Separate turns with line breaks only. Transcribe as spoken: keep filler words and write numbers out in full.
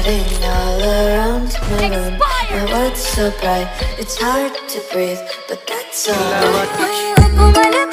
flooding all around my room. My world's so bright, it's hard to breathe, but that's alright.